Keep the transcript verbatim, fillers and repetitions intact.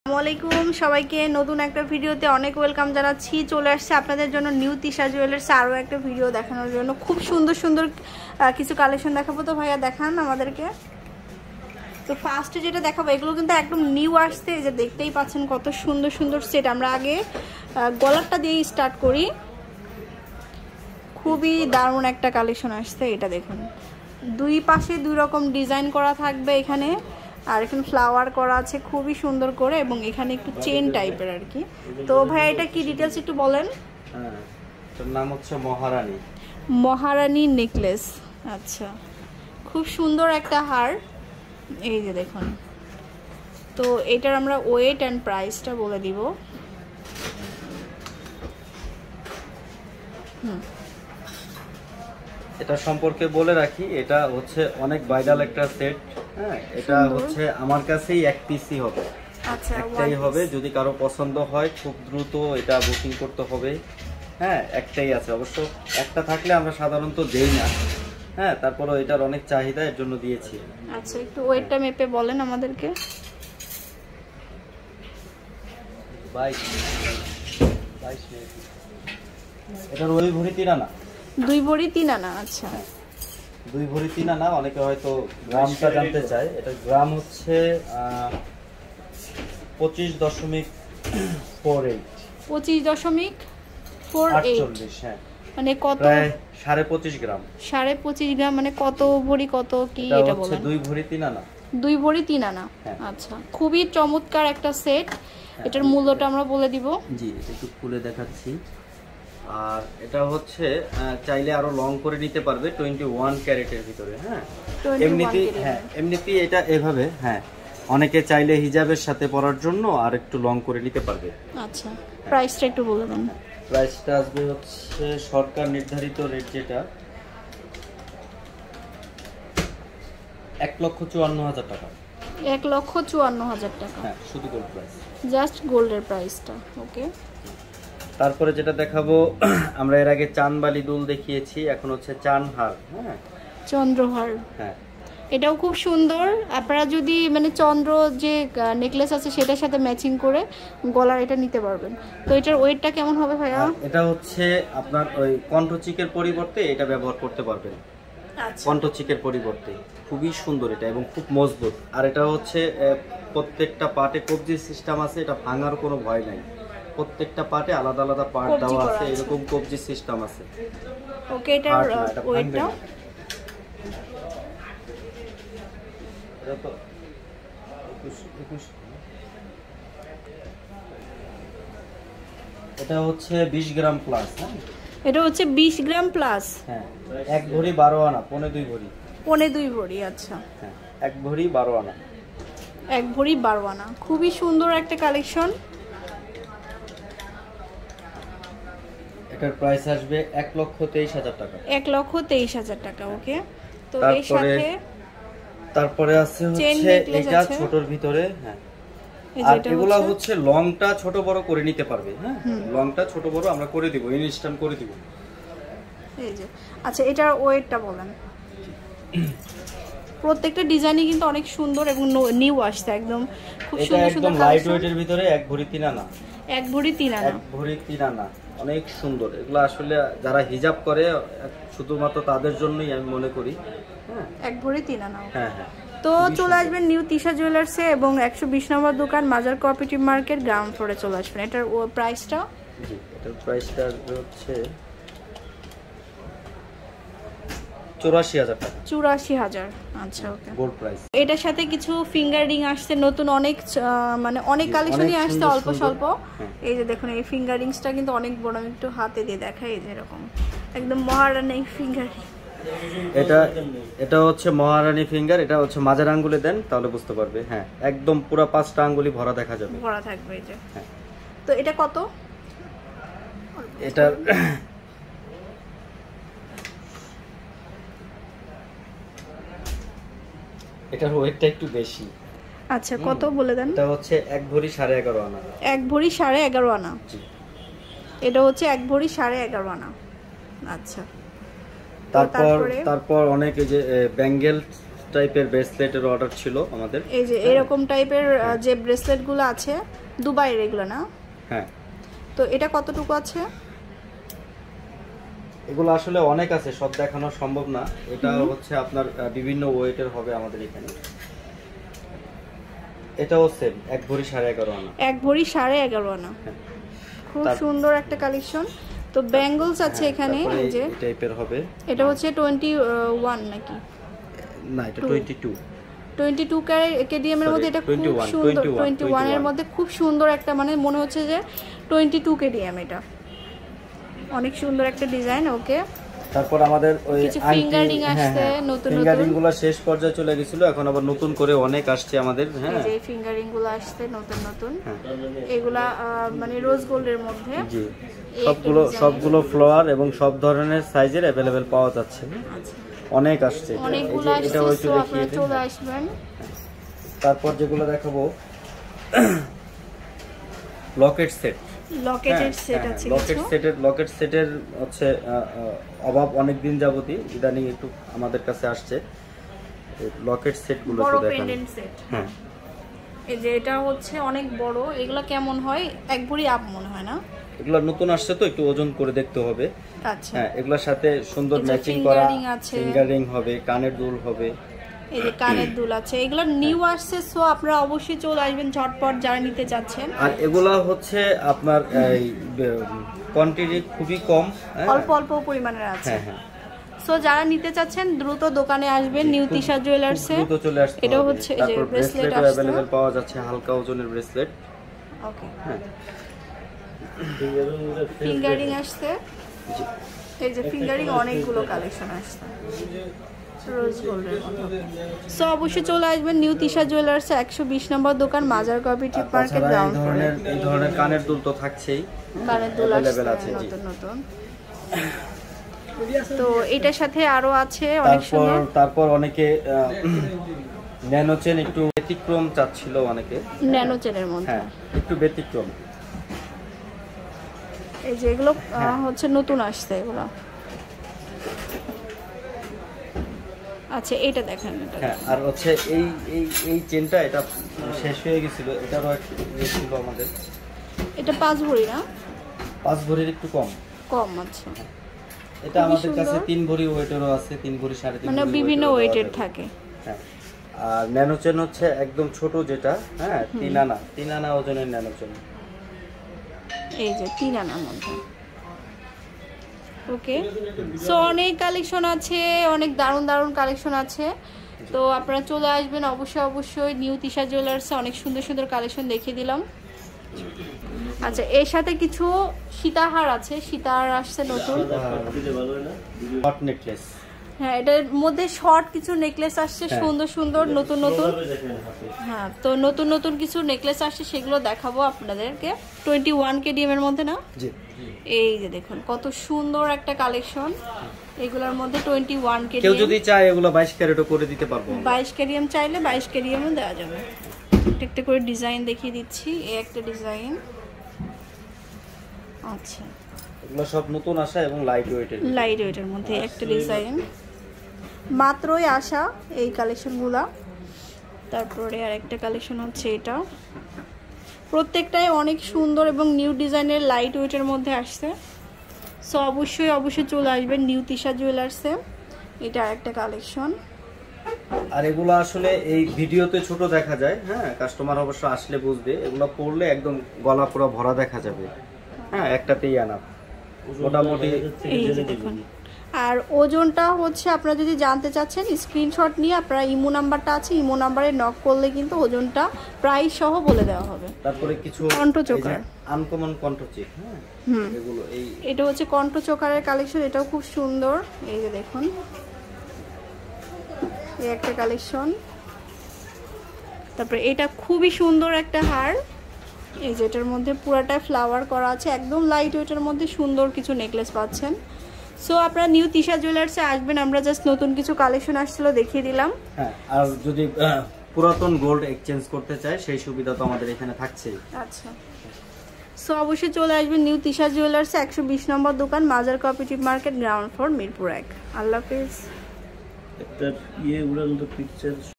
আসসালামাইকুম সবাইকে নতুন একটা ভিডিওতে অনেক ওয়েলকাম জানাচ্ছি। চলে আসছে আপনাদের জন্য নিউ তিশা জুয়েলার্স আরও একটা ভিডিও দেখানোর জন্য। খুব সুন্দর সুন্দর কিছু কালেকশন দেখাবো, তো ভাইয়া দেখান আমাদেরকে। তো ফার্স্টে যেটা দেখাবো এগুলো কিন্তু একদম নিউ আসছে, এই যে দেখতেই পাচ্ছেন কত সুন্দর সুন্দর সেট। আমরা আগে গলারটা দিয়েই স্টার্ট করি। খুবই দারুণ একটা কালেকশন আসছে, এটা দেখুন। দুই পাশে দুই রকম ডিজাইন করা থাকবে এখানে, আর এখানে ফ্লাওয়ার করা আছে খুবই সুন্দর করে, এবং এখানে একটু চেন টাইপের আর কি। তো ভাই এটা কি ডিটেলস একটু বলেন। হ্যাঁ, এটার নাম হচ্ছে মহারানী মহারানী নেকলেস। আচ্ছা, খুব সুন্দর একটা হার, এই যে দেখুন। তো এটার আমরা ওয়েট অ্যান্ড প্রাইসটা বলে দিব। হুম এটা সম্পর্কে বলে রাখি, এটা হচ্ছে অনেক ভাইরাল একটা সেট। হ্যাঁ, এটা হচ্ছে আমার কাছেই এক পিসই হবে। আচ্ছা, একটাই হবে। যদি কারো পছন্দ হয় খুব দ্রুত এটা বুকিং করতে হবে। হ্যাঁ, একটাই আছে অবশ্য। একটা থাকলে আমরা সাধারণত দেই না। হ্যাঁ, তারপরে এটার অনেক চাহিদা, এর জন্য দিয়েছি। আচ্ছা, একটু ওয়েটটা মেপে বলেন আমাদেরকে। বাইশ বাইশ এটার ওই ভরি তিন আনা। দুই ভরি তিন আনা। আচ্ছা, দুই ভরি তিন আনা। অনেকে হয়তো গ্রামটা জানতে চায়। এটা গ্রাম হচ্ছে পঁচিশ দশমিক ফোর এইট পঁচিশ দশমিক ফোর এইট। হ্যাঁ, মানে কত? প্রায় সাড়ে পঁচিশ গ্রাম। সাড়ে পঁচিশ গ্রাম মানে কত ভরি, কত কি এটা বলেন। দুই ভরি তিন আনা। দুই ভরি তিন আনা। আচ্ছা, খুবই চমৎকার একটা সেট। এটার মূল্যটা আমরা বলে দিব। জি, এটা একটু খুলে দেখাচ্ছি। আর এটা হচ্ছে চাইলে আরো লং করে নিতে পারবে টোয়েন্টি ওয়ান ক্যারেটের ভিতরে। হ্যাঁ, এমনিতেই হ্যাঁ এমনিতেই এটা এভাবে। হ্যাঁ, অনেকে চাইলে হিজাবের সাথে পরার জন্য আর একটু লং করে নিতে পারবে। আচ্ছা, প্রাইসটা একটু বলে দেন। প্রাইসটা আসবে হচ্ছে সরকার নির্ধারিত রেট, যেটা এক লক্ষ চুয়ান্ন হাজার টাকা। এক লক্ষ চুয়ান্ন হাজার টাকা। হ্যাঁ, শুধু গোল্ড প্রাইস, জাস্ট গোল্ডের প্রাইসটা। ওকে, তারপরে যেটা দেখাবো, আমরা এর আগে চানবালি দুল দেখিয়েছি, এখন হচ্ছে চানহার। হ্যাঁ, চন্দ্রহার। হ্যাঁ, এটাও খুব সুন্দর। আপনারা যদি মানে চন্দ্র যে নেকলেস আছে সেটার সাথে ম্যাচিং করে গলার এটা নিতে পারবেন। তো এটার ওয়েটটা কেমন হবে ভাইয়া? এটা হচ্ছে আপনার ওই কণ্ঠচিকের পরিবর্তে এটা ব্যবহার করতে পারবেন। আচ্ছা, কণ্ঠচিকের পরিবর্তে খুবই সুন্দর এটা, এবং খুব মজবুত। আর এটা হচ্ছে প্রত্যেকটা পার্টে কবজি সিস্টেম আছে, এটা ভাঙার কোনো ভয় নাই। প্রত্যেকটা পার্টে আলাদা আলাদা পার্ট দেওয়া আছে, এরকম কবজি সিস্টেম আছে। ওকে, এটার ওয়েটটা এটা হচ্ছে বিশ গ্রাম প্লাস। হ্যাঁ, এটা হচ্ছে বিশ গ্রাম প্লাস। হ্যাঁ, এক ভরি বারো আনা, পৌনে দুই ভরি। পৌনে দুই ভরি। আচ্ছা, হ্যাঁ, এক ভরি বারো আনা। এক ভরি বারো আনা। খুবই সুন্দর একটা কালেকশন। এটার প্রাইস আসবে এক লক্ষ তেইশ হাজার টাকা। এক লক্ষ তেইশ হাজার টাকা। ওকে, তো এর সাথে তারপরে আছে হচ্ছে এটা ছোটর ভিতরে। হ্যাঁ, আর এগুলা হচ্ছে লংটা ছোট বড় করে নিতে পারবে। হ্যাঁ, লংটা ছোট বড় আমরা করে দিব, ইনস্ট্যান্ট করে দিব। এই যে, আচ্ছা, এটার ওয়েটটা বলেন। প্রত্যেকটা ডিজাইনই কিন্তু অনেক সুন্দর এবং নিউ আসছে একদম। খুব সুন্দর সুন্দর লাইট ওয়েটের ভিতরে এক ভরি তিন আনা। এক ভরি তিন আনা। এক ভরি তিন আনা, অনেক সুন্দর। এগুলো আসলে যারা হিজাব করে শুধুমাত্র তাদের জন্যই আমি মনে করি। হ্যাঁ, এক ভরি তিন আনা। হ্যাঁ হ্যাঁ। তো চলে আসবেন নিউ তিশা জুয়েলার্সে, এবং একশো বিশ নম্বর দোকান, মাজার কোঅপারেটিভ মার্কেট, গ্রাউন্ড ফ্লোরে চলে আসবেন। এটার প্রাইসটা? জি, এটার প্রাইসটা হচ্ছে চুরাশি হাজার টাকা। চুরাশি হাজার। আচ্ছা, ওকে, গোল্ড প্রাইস। এটার সাথে কিছু ফিঙ্গার রিং আসছে নতুন, অনেক মানে অনেক কালেকশনই আসছে অল্প স্বল্প। এই যে দেখুন, এই ফিঙ্গার রিংসটা কিন্তু অনেক বড়। আমি একটু হাতে দিয়ে দেখাই, এই যে এরকম একদম মহারানী ফিঙ্গার রিং। এটা এটা হচ্ছে মহারানী ফিঙ্গার। এটা হচ্ছে মাঝের আঙ্গুলে দেন তাহলে বুঝতে পারবে। হ্যাঁ, একদম পুরো পাঁচটা আঙ্গুলি ভরা দেখা যাবে, ভরা থাকবে। এই যে, হ্যাঁ। তো এটা কত? এটা এটার ওয়েটটা একটু বেশি। আচ্ছা, কত বলে দেন। এটা হচ্ছে এক ভরি সাড়ে এগারো আনা। এক ভরি সাড়ে এগারো আনা। এটা হচ্ছে এক ভরি সাড়ে এগারো আনা। আচ্ছা, তারপর তারপর অনেক এই যে ব্যাঙ্গেল টাইপের ব্রেসলেটের অর্ডার ছিল আমাদের। এই যে এরকম টাইপের যে ব্রেসলেটগুলো আছে দুবাইয়ের এগুলো না? হ্যাঁ। তো এটা কতটুকু আছে? এগুলো আসলে অনেক আছে, সব দেখানো সম্ভব না। এটা হচ্ছে আপনার বিভিন্ন ওয়েটের হবে আমাদের এখানে। এটাও সেম এক ভরি সাড়ে এগারো আনা। এক ভরি সাড়ে এগারো আনা। খুব সুন্দর একটা কালেকশন। তো ব্যাঙ্গলস আছে এখানে, এই যে টাইপের হবে। এটা হচ্ছে টোয়েন্টি ওয়ান নাকি? না, এটা twenty two. Twenty two KDM এর মধ্যে এটা খুব সুন্দর, টোয়েন্টি ওয়ান এর মধ্যে খুব সুন্দর একটা, মানে মনে হচ্ছে যে টোয়েন্টি টু কেডিএম। এটা অনেক সুন্দর একটা ডিজাইন। ওকে, তারপর আমাদের ওই ফিঙ্গারিং আসছে নতুন নতুন। ফিঙ্গারিং গুলো শেষ পর্যায়ে চলে গিয়েছিল, এখন আবার নতুন করে অনেক আসছে আমাদের। হ্যাঁ, এই যে ফিঙ্গারিং গুলো আসছে নতুন নতুন। এগুলা মানে রোজ গোল্ডের মধ্যে। জি, সবগুলো সবগুলো ফ্লোয়ার এবং সব ধরনের সাইজের अवेलेबल পাওয়া যাচ্ছে। অনেক আসছে, অনেকগুলো আসছে, এটা হচ্ছে আপনারা চলে আসবেন। তারপর যেগুলো দেখাবো লকেট সেট। লকেটের সেট আছে, লকেট সেটের লকেট সেটের হচ্ছে অভাব অনেক দিন যাবতই, ইদানিং একটু আমাদের কাছে আসছে লকেট সেটগুলো। বড় পেন্ডেন্ট সেট। হ্যাঁ, এই যে এটা হচ্ছে অনেক বড়। এগুলা কেমন হয়? এক ভরি আপ মনে হয় না? এগুলো নতুন আসছে তো একটু ওজন করে দেখতে হবে। আচ্ছা, হ্যাঁ, এগুলোর সাথে সুন্দর ম্যাচিং করা ফিঙ্গারিং হবে, কানের দুল হবে। এই যে কানের দুল আছে, এগুলো নিউ আসছে, সো আপনারা অবশ্যই চলে আসবেন ঝটপট যারা নিতে চাচ্ছেন। আর এগুলা হচ্ছে আপনার এই কোয়ান্টিটি খুবই কম, অল্প অল্প পরিমাণের আছে। হ্যাঁ হ্যাঁ, সো যারা নিতে চাচ্ছেন দ্রুত দোকানে আসবেন নিউ তিশা জুয়েলার্সে। দ্রুত চলে আসতে হবে। এটা হচ্ছে এই যে ব্রেসলেট আছে, अवेलेबल পাওয়া যাচ্ছে, হালকা ওজনের ব্রেসলেট। ওকে, হ্যাঁ, ফিঙ্গারিং আসছে। এই যে ফিঙ্গারিং অনেকগুলো কালেকশন আসছে রোজ গোল্ডের মতো। সো অবশ্যই চলে আসবেন নিউ তিশা জুয়েলার্স একশো বিশ নম্বর দোকান, মাজার কোঅপারেটিভ মার্কেট গ্রাউন্ড ফ্লোরে। এই ধরনের কানের দুল তো থাকছেই, কানের দুল আছে নতুন নতুন। তো এটার সাথে আরো আছে অনেক সুন্দর। তারপর অনেকে ন্যানো চেন একটু ব্যতিক্রম চাচ্ছিল, অনেকে ন্যানো চেনের মধ্যে। হ্যাঁ, একটু ব্যতিক্রম। এই যে এগুলো হচ্ছে নতুন আসছে এগুলো। আচ্ছা, এটা দেখেন। হ্যাঁ, আর হচ্ছে এই এই এই চেনটা এটা শেষ হয়ে গিয়েছিল, এটারও একটু ছিল আমাদের। এটা পাঁচ ভরি না? পাঁচ ভরির একটু কম কম আছে। এটা আমাদের কাছে তিন ভরি ওয়েটেরও আছে, তিন ভরি সাড়ে তিন, মানে বিভিন্ন ওয়েটের থাকে। হ্যাঁ, আর ন্যানো চেন হচ্ছে একদম ছোট যেটা, হ্যাঁ, তিন আনা তিন আনা ওজনের ন্যানো চেন। এই যে তিন আনার মধ্যে। ওকে, সো অনেক কালেকশন আছে, অনেক দারুণ দারুণ কালেকশন আছে। তো আপনারা চলে আসবেন অবশ্যই অবশ্যই নিউ তিশা জুয়েলার্সে। অনেক সুন্দর সুন্দর কালেকশন দেখিয়ে দিলাম। আচ্ছা, এর সাথে কিছু সীতাহার আছে, সীতাহার আসছে নতুন। Short necklace. হ্যাঁ, এটার মধ্যে শর্ট কিছু নেকলেস আসছে সুন্দর সুন্দর নতুন নতুন। হ্যাঁ, তো নতুন নতুন কিছু নেকলেস আসছে, সেগুলো দেখাবো আপনাদেরকে। টোয়েন্টি ওয়ান কেডিএম এর মধ্যে না? এই যে দেখুন কত সুন্দর একটা কালেকশন। এগুলোর মধ্যে টোয়েন্টি ওয়ান কেডিএম। কেউ যদি চায় এগুলো বাইশ ক্যারেটও করে দিতে পারবো। বাইশ কেডিএম চাইলে বাইশ কেডিএমও দেওয়া যাবে। একটা একটা করে ডিজাইন দেখিয়ে দিচ্ছি। এই একটা ডিজাইন। আচ্ছা, এগুলো সব নতুন আসা এবং লাইট ওয়েটের। লাইট ওয়েটের মধ্যে একটা ডিজাইন মাত্রই আসা এই কালেকশনগুলো। তারপরে আরেকটা কালেকশন হচ্ছে এটা। প্রত্যেকটাই অনেক সুন্দর এবং নিউ ডিজাইনের লাইট ওয়েটের মধ্যে আসছে। সো অবশ্যই অবশ্যই চলে আসবেন নিউ তিশা জুয়েলার্সে। এটা আরেকটা কালেকশন। আর এগুলো আসলে এই ভিডিওতে ছোট দেখা যায়, হ্যাঁ, কাস্টমার অবশ্য আসলে বুঝবে। এগুলো পরলে একদম গলা পুরো ভরা দেখা যাবে। হ্যাঁ, একটাতেই আনা মোটামুটি। এই যে দেখুন। আর ওজনটা হচ্ছে আপনারা যদি জানতে চাচ্ছেন স্ক্রিনশট নিয়ে আপনারা ইমো নাম্বারটা আছে, ইমো নাম্বারে নক করলে কিন্তু ওজনটা প্রাইস সহ বলে দেওয়া হবে। তারপরে কিছু কণ্ঠচোকার, আনকমন কণ্ঠচিক, হ্যাঁ, এগুলো এই এটা হচ্ছে কণ্ঠচোকারের কালেকশন। এটাও খুব সুন্দর। এই যে দেখুন, এই একটা কালেকশন। তারপরে এটা খুবই সুন্দর একটা হার। এই যে এটার মধ্যে পুরাটা ফ্লাওয়ার করা আছে, একদম লাইট ওয়েটের মধ্যে সুন্দর কিছু নেকলেস পাচ্ছেন। সো আপনারা নিউ তিশা জুয়েলার্সে আসবেন। আমরা জাস্ট নতুন কিছু কালেকশন আসছিল দেখিয়ে দিলাম। হ্যাঁ, আর যদি পুরাতন গোল্ড এক্সচেঞ্জ করতে চায় সেই সুবিধা তো আমাদের এখানে থাকছেই। আচ্ছা, সো অবশ্যই চলে আসবেন নিউ তিশা জুয়েলার্সে একশো বিশ নম্বর দোকান, মাজার cooperative market ground floor, Mirpur এক। আল্লাহ হাফেজ। একটা ইয়ে উড়ান পিকচার